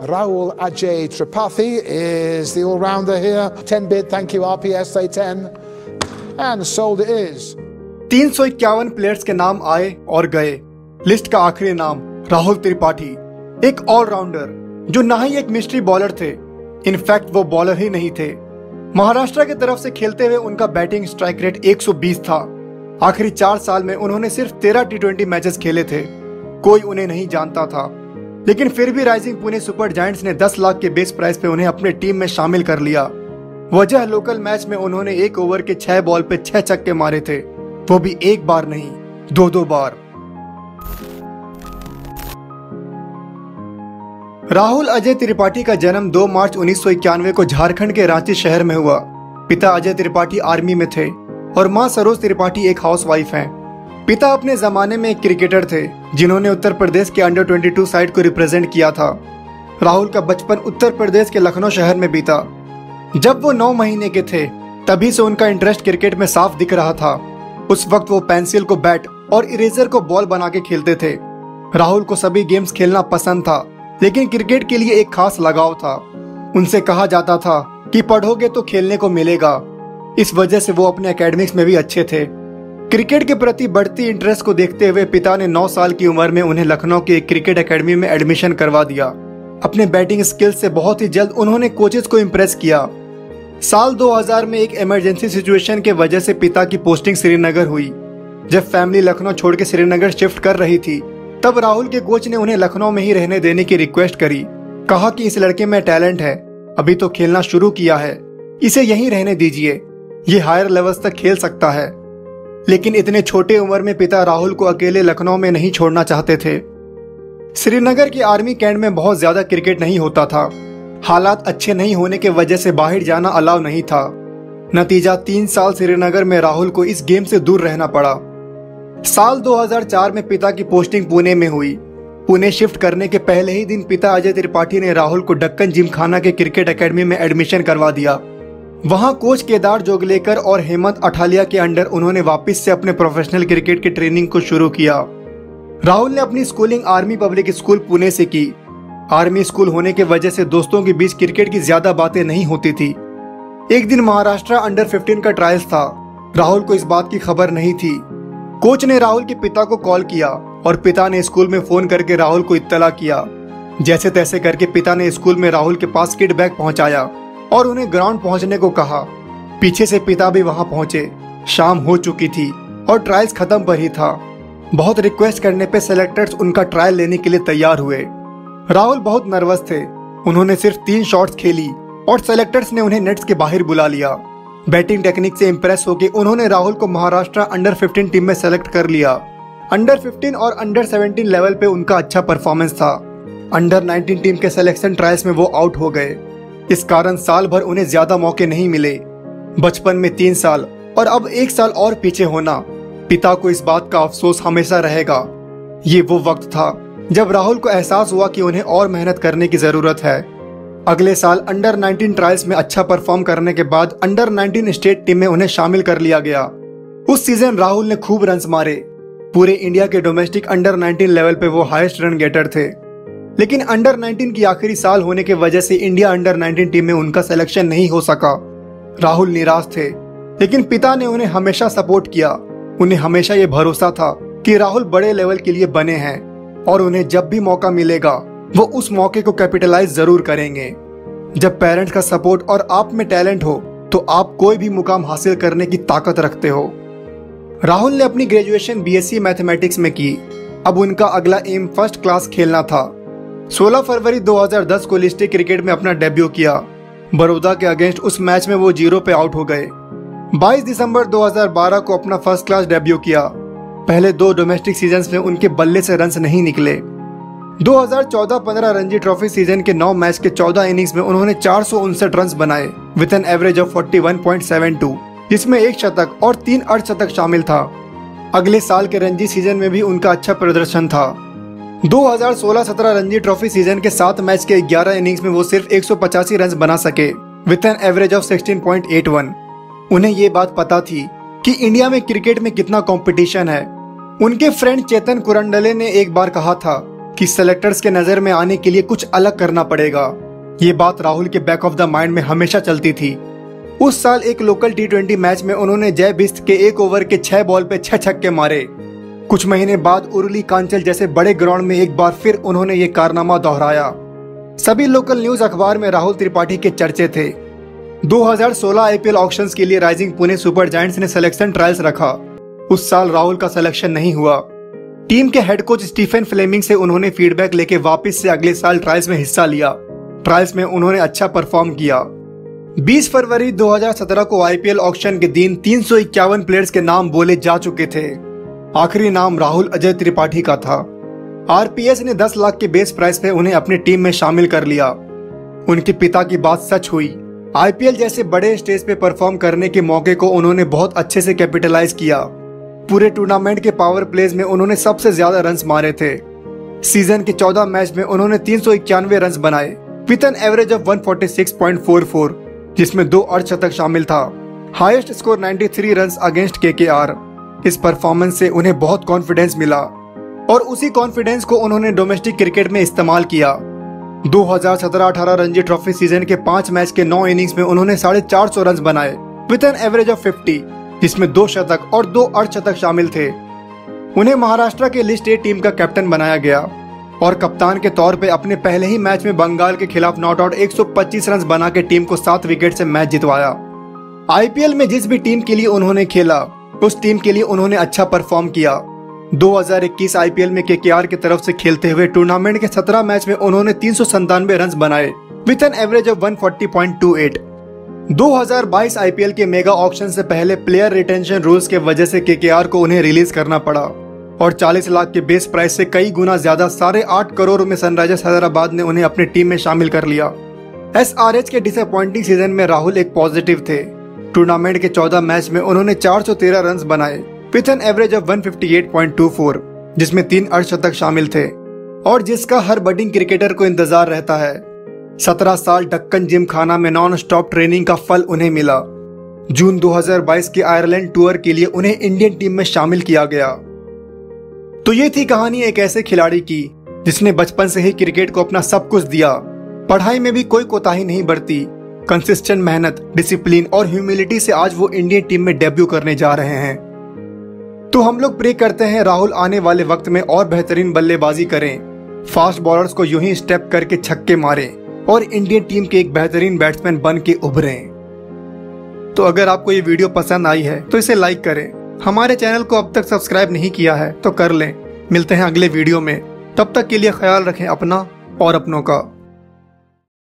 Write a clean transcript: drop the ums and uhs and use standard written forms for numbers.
Rahul Ajay Tripathi is the all-rounder here. 10 bid, thank you RPS, say 10. And sold it is. 351 players के नाम आए और गए। List का आखिरी नाम राहुल त्रिपाठी, एक ऑलराउंडर जो ना ही एक मिस्ट्री बॉलर थे, इनफैक्ट वो बॉलर ही नहीं थे। महाराष्ट्र की तरफ से खेलते हुए उनका बैटिंग स्ट्राइक रेट 120 था। आखिरी 4 साल में उन्होंने सिर्फ 13 T20 मैचेस खेले थे। कोई उन्हें नहीं जानता था, लेकिन फिर भी राइजिंग पुणे सुपर जायंट्स ने 10 लाख के बेस प्राइस पे उन्हें अपने टीम में शामिल कर लिया। वजह लोकल मैच में उन्होंने 1 ओवर के 6 बॉल पे 6 छक्के मारे थे, वो भी एक बार नहीं, 2-2 बार। राहुल अजय त्रिपाठी का जन्म 2 मार्च 1991 को झारखंड के रांची शहर में हुआ। पिता अजय त्रिपाठी आर्मी में थे और मां सरोज त्रिपाठी एक हाउसवाइफ हैं। पिता अपने जमाने में एक क्रिकेटर थे जिन्होंने उत्तर प्रदेश के अंडर 22 साइड को रिप्रेजेंट किया था। राहुल का बचपन उत्तर प्रदेश के लखनऊ शहर में बीता। जब वो 9 महीने के थे तभी से उनका इंटरेस्ट क्रिकेट में साफ दिख रहा था। उस वक्त वो पेंसिल को बैट और इरेजर को बॉल बना के खेलते थे। राहुल को सभी गेम्स खेलना पसंद था, लेकिन क्रिकेट के लिए एक खास लगाव था। उनसे कहा जाता था कि पढ़ोगे तो खेलने को मिलेगा। इस वजह से वो अपने एकेडमिक्स में भी अच्छे थे। क्रिकेट के प्रति बढ़ती इंटरेस्ट को देखते हुए पिता ने 9 साल की उम्र में उन्हें लखनऊ की एक क्रिकेट एकेडमी में एडमिशन करवा दिया। अपने बैटिंग स्किल्स से बहुत ही जल्द उन्होंने कोचेस को इम्प्रेस किया। साल 2000 में एक इमरजेंसी सिचुएशन के वजह से पिता की पोस्टिंग श्रीनगर हुई। जब फैमिली लखनऊ छोड़ के श्रीनगर शिफ्ट कर रही थी, तब राहुल के कोच ने उन्हें लखनऊ में ही रहने देने की रिक्वेस्ट करी। कहा कि इस लड़के में टैलेंट है, अभी तो खेलना शुरू किया है, इसे यहीं रहने दीजिए, ये हायर लेवल्स तक खेल सकता है। लेकिन इतने छोटे उम्र में पिता राहुल को अकेले लखनऊ में नहीं छोड़ना चाहते थे। श्रीनगर की आर्मी कैंट में बहुत ज्यादा क्रिकेट नहीं होता था। हालात अच्छे नहीं होने के वजह से बाहर जाना अलाउ नहीं था। नतीजा 3 साल श्रीनगर में राहुल को इस गेम से दूर रहना पड़ा। साल 2004 में पिता की पोस्टिंग पुणे में हुई। पुणे शिफ्ट करने के पहले ही दिन पिता अजय त्रिपाठी ने राहुल को डक्कन जिमखाना के क्रिकेट एकेडमी में एडमिशन करवा दिया। वहां कोच केदार जोगलेकर और हेमंत अठालिया के अंडर उन्होंने वापस से अपने प्रोफेशनल क्रिकेट की ट्रेनिंग को शुरू किया। राहुल ने अपनी schooling army public school Pune से की। आर्मी स्कूल होने के वजह से दोस्तों के बीच क्रिकेट की ज्यादा बातें नहीं होती थी। एक दिन महाराष्ट्र अंडर 15 का ट्रायल्स था। राहुल को इस बात की खबर नहीं थी। कोच ने राहुल के पिता को कॉल किया और पिता ने स्कूल में फोन करके राहुल को इत्तला किया। जैसे तैसे करके पिता ने स्कूल में राहुल के पास किट बैग पहुंचाया और उन्हें ग्राउंड पहुंचने को कहा। पीछे से पिता भी वहां पहुंचे। शाम हो चुकी थी और ट्रायल्स खत्म पर ही था। बहुत रिक्वेस्ट करने पे सेलेक्टर्स उनका ट्रायल लेने के लिए तैयार हुए। राहुल बहुत नर्वस थे। उन्होंने सिर्फ 3 शॉट्स खेली और सेलेक्टर्स ने उन्हें नेट्स के बाहर बुला लिया। बैटिंग टेक्निक से इंप्रेस होकर उन्होंने राहुल को महाराष्ट्र अंडर 15 टीम में सेलेक्ट कर लिया। अंडर 15 और अंडर 17 लेवल पे उनका अच्छा परफॉर्मेंस था। अंडर 19 टीम के सिलेक्शन ट्रायल्स में वो आउट हो गए। इस कारण साल भर उन्हें ज्यादा मौके नहीं मिले। बचपन में 3 साल और अब 1 साल और पीछे होना, पिता को इस बात का अफसोस हमेशा रहेगा। ये वो वक्त था जब राहुल को एहसास हुआ कि उन्हें और मेहनत करने की जरूरत है। अगले साल अंडर 19 ट्रायल्स में अच्छा परफॉर्म करने के बाद अंडर 19 स्टेट टीम में उन्हें शामिल कर लिया गया। उस सीजन राहुल ने खूब रन्स मारे। पूरे इंडिया के डोमेस्टिक अंडर 19 लेवल पे वो हाईएस्ट रन गेटर थे। लेकिन अंडर 19 की आखिरी साल होने की वजह से इंडिया अंडर 19 टीम में उनका सिलेक्शन नहीं हो सका। राहुल निराश थे, लेकिन पिता ने उन्हें हमेशा सपोर्ट किया। उन्हें हमेशा ये भरोसा था कि राहुल बड़े लेवल के लिए बने हैं और उन्हें जब भी मौका मिलेगा वो उस मौके को कैपिटलाइज जरूर करेंगे। जब पेरेंट्स का सपोर्ट और आप में टैलेंट हो तो आप कोई भी मुकाम हासिल करने की ताकत रखते हो। राहुल ने अपनी ग्रेजुएशन बीएससी मैथमेटिक्स में की। अब उनका अगला एम फर्स्ट क्लास खेलना था। 16 फरवरी 2010 को लिस्टेड क्रिकेट में अपना डेब्यू किया। बड़ौदा के अगेंस्ट उस मैच में वो 0 पे आउट हो गए। 22 दिसंबर 2012 को अपना फर्स्ट क्लास डेब्यू किया। पहले 2 डोमेस्टिक सीजन्स में उनके बल्ले से रन्स नहीं निकले। 2014-15 रणजी ट्रॉफी सीजन के 9 मैच के 14 इनिंग्स में उन्होंने 459 रन्स बनाए विद एन एवरेज ऑफ 41.72, जिसमें 1 शतक और 3 अर्धशतक शामिल था। अगले साल के रणजी सीजन में भी उनका अच्छा प्रदर्शन था। 2016-17 रणजी ट्रॉफी सीजन के 7 मैच के 11 इनिंग्स में वो सिर्फ 185 रन बना सके विद एन एवरेज ऑफ 16.81। उन्हें ये बात पता थी कि इंडिया में क्रिकेट में कितना कंपटीशन है। उनके फ्रेंड चेतन कुरंडले ने एक बार कहा था कि सेलेक्टर्स के नजर में आने के लिए कुछ अलग करना पड़ेगा। ये बात राहुल के बैक ऑफ द माइंड में हमेशा चलती थी। उस साल एक लोकल T20 मैच में उन्होंने जय बिस्त के 1 ओवर के 6 बॉल पे 6 छक्के मारे। कुछ महीने बाद उरुली कांचल जैसे बड़े ग्राउंड में एक बार फिर उन्होंने ये कारनामा दोहराया। सभी लोकल न्यूज अखबार में राहुल त्रिपाठी के चर्चे थे। 2016 IPL ऑक्शंस के लिए राइजिंग पुणे सुपर जायंट्स ने सिलेक्शन ट्रायल्स रखा। उस साल राहुल का सिलेक्शन नहीं हुआ। टीम के हेड कोच स्टीफन फ्लेमिंग से उन्होंने फीडबैक लेके वापस से अगले साल ट्रायल्स में हिस्सा लिया। ट्रायल्स में उन्होंने अच्छा परफॉर्म किया। 20 फरवरी 2017 को IPL ऑक्शन के दिन 351 प्लेयर्स के नाम बोले जा चुके थे। आखिरी नाम राहुल अजय त्रिपाठी का था। RPS ने 10 लाख के बेस प्राइस पे उन्हें अपनी टीम में शामिल कर लिया। उनके पिता की बात सच हुई। IPL जैसे बड़े स्टेज पे परफॉर्म करने के मौके को उन्होंने बहुत अच्छे से कैपिटलाइज किया। पूरे टूर्नामेंट के पावर प्लेज में उन्होंने सबसे ज्यादा रन्स मारे थे। सीजन के 14 मैच में उन्होंने 391 रन्स बनाए विद एन एवरेज ऑफ 146.44, जिसमें 2 अर्धशतक शामिल था। Highest score 93 runs against KKR। इस परफॉर्मेंस से उन्हें बहुत कॉन्फिडेंस मिला और उसी कॉन्फिडेंस को उन्होंने डोमेस्टिक क्रिकेट में इस्तेमाल किया। 2017-18 रणजी ट्रॉफी सीजन के 5 मैच के 9 इनिंग्स में उन्होंने 450 रन्स बनाए विद एन एवरेज ऑफ 50, जिसमें 2 शतक और 2 अर्धशतक शामिल थे। उन्हें महाराष्ट्र के लिस्ट ए टीम का कैप्टन बनाया गया और कप्तान के तौर पे अपने पहले ही मैच में बंगाल के खिलाफ नॉट आउट 125 रन बना के टीम को 7 विकेट से मैच जितवाया। IPL में जिस भी टीम के लिए उन्होंने खेला उस टीम के लिए उन्होंने अच्छा परफॉर्म किया। 2021 IPL में KKR की तरफ से खेलते हुए टूर्नामेंट के 17 मैच में उन्होंने 397 रन बनाए with an average of 140.28। 2022 IPL के मेगा ऑक्शन से पहले प्लेयर रिटेंशन रूल्स के वजह से KKR को उन्हें रिलीज करना पड़ा और 40 लाख के बेस प्राइस से कई गुना ज्यादा 8.5 करोड़ में सनराइजर्स हैदराबाद ने उन्हें अपनी टीम में शामिल कर लिया। SRH के डिसअपॉइंटिंग सीजन में राहुल एक पॉजिटिव थे। टूर्नामेंट के 14 मैच में उन्होंने 413 रन बनाए विद एन एवरेज ऑफ 158.24, जिसमें 3 अर्धशतक शामिल थे और जिसका हर बडिंग क्रिकेटर को इंतजार रहता है। 17 साल डक्कन जिम खाना में नॉन स्टॉप ट्रेनिंग का फल उन्हें मिला। जून 2022 के आयरलैंड टूर के लिए उन्हें इंडियन टीम में शामिल किया गया। तो ये थी कहानी एक ऐसे खिलाड़ी की जिसने बचपन से ही क्रिकेट को अपना सब कुछ दिया। पढ़ाई में भी कोई कोताही नहीं बरती। कंसिस्टेंट मेहनत, डिसिप्लिन और ह्यूमिलिटी से आज वो इंडियन टीम में डेब्यू करने जा रहे हैं। तो हम लोग प्रे करते हैं राहुल आने वाले वक्त में और बेहतरीन बल्लेबाजी करें, फास्ट बॉलर्स को यूं ही स्टेप करके छक्के मारें और इंडियन टीम के एक बेहतरीन बैट्समैन बन के उभरें। तो अगर आपको ये वीडियो पसंद आई है तो इसे लाइक करें। हमारे चैनल को अब तक सब्सक्राइब नहीं किया है तो कर लें। मिलते हैं अगले वीडियो में। तब तक के लिए ख्याल रखें अपना और अपनों का।